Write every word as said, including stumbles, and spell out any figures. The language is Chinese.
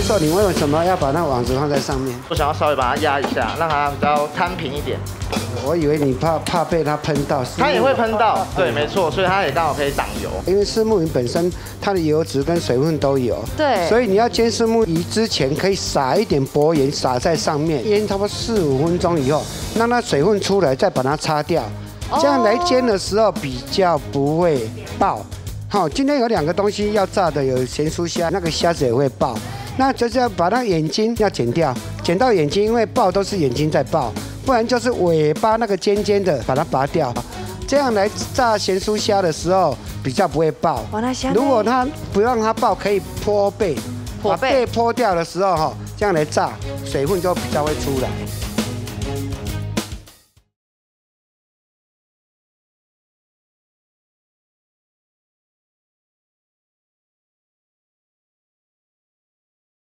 时候你为什么要把那网子放在上面？ 我想要稍微把它压一下，让它比较摊平一点。 我以为你怕怕被它喷到， 它也会喷到，对，没错，所以它也刚好可以挡油。 因为虱目鱼本身它的油脂跟水分都有， 对， 所以你要煎虱目鱼之前可以撒一点薄盐撒在上面，腌差不多四五分钟以后，让它水分出来，再把它擦掉，这样来煎的时候比较不会爆。好，今天有两个东西要炸的，有咸酥虾，那个虾子也会爆。那就是要把那眼睛要剪掉，剪到眼睛，因为爆都是眼睛在爆，不然就是尾巴那个尖尖的把它拔掉，这样来炸咸酥虾的时候比较不会爆。如果它不让它爆，可以泼背，把背泼掉的时候哈，这样来炸，水分就比较会出来。